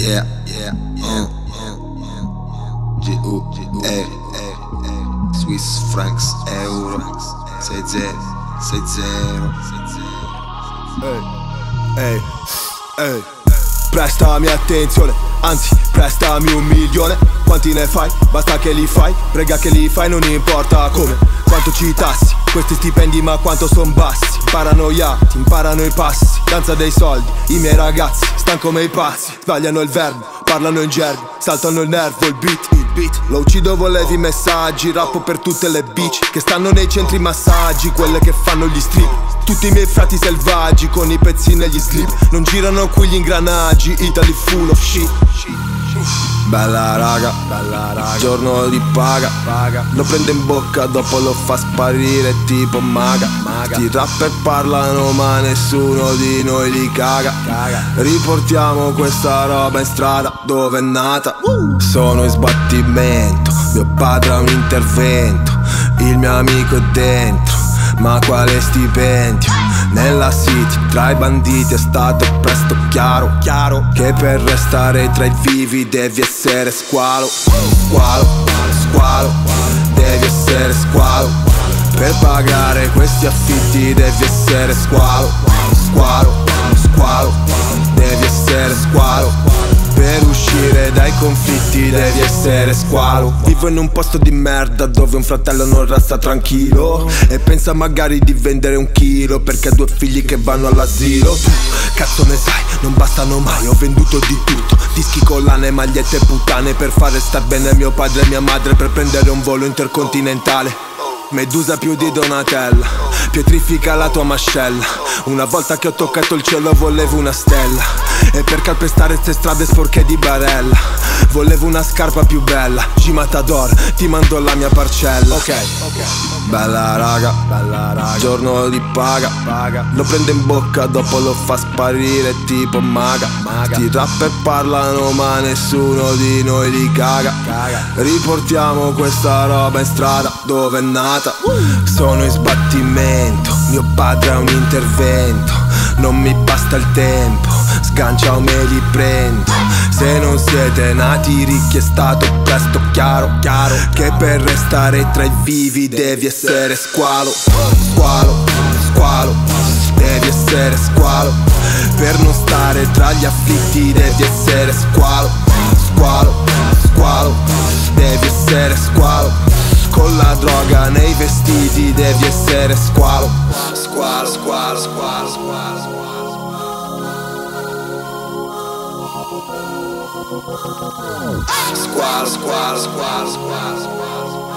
Yeah, G-U-E Swiss francs, euro 60, 60. Ehi, prestami attenzione, anzi prestami 1 milione. Quanti ne fai? Basta che li fai, prega che li fai, non importa come. Quanto ci tassi, questi stipendi ma quanto son bassi. Paranoiati, imparano i passi, danza dei soldi, i miei ragazzi stan come i pazzi. Sbagliano il verbo, parlano in gergo, saltano il nervo, il beat. Lo uccido, volevi messaggi, rappo per tutte le bitch che stanno nei centri massaggi, quelle che fanno gli strip. Tutti i miei frati selvaggi con i pezzi negli slip. Non girano qui gli ingranaggi, Italy full of shit. Bella raga, giorno di paga. Lo prende in bocca, dopo lo fa sparire tipo maga. Sti rapper parlano ma nessuno di noi li caga. Riportiamo questa roba in strada dove è nata. Sono in sbattimento, mio padre ha un intervento. Il mio amico è dentro, ma quale stipendio? Nella city, tra i banditi è stato presto chiaro che per restare tra i vivi devi essere squalo. Devi essere squalo. Per pagare questi affitti devi essere squalo. Devi essere squalo. Per uscire dai conflitti devi essere squalo. Vivo in un posto di merda dove un fratello non resta tranquillo e pensa magari di vendere 1 chilo perché ha 2 figli che vanno all'asilo. Tu, cazzo ne sai, non bastano mai, ho venduto di tutto. Dischi, collane, magliette, puttane per fare star bene mio padre e mia madre, per prendere un volo intercontinentale. Medusa più di Donatella, pietrifica la tua mascella. Una volta che ho toccato il cielo volevo una stella, e per calpestare ste strade sporche di barella volevo una scarpa più bella. G-Matador, ti mando la mia parcella. Ok. Bella raga, giorno di paga. Lo prende in bocca, dopo lo fa sparire tipo maga. Sti rapper parlano ma nessuno di noi li caga. Riportiamo questa roba in strada dove è nata. Sono in sbattimento, mio padre ha un intervento. Non mi basta il tempo, sgancia o me li prendo. Se non siete nati ricchi è stato presto chiaro che per restare tra i vivi devi essere squalo. Devi essere squalo. Per non stare tra gli afflitti devi essere squalo. Devi essere squalo. Con la droga nei vestiti devi essere squalo. Squalo.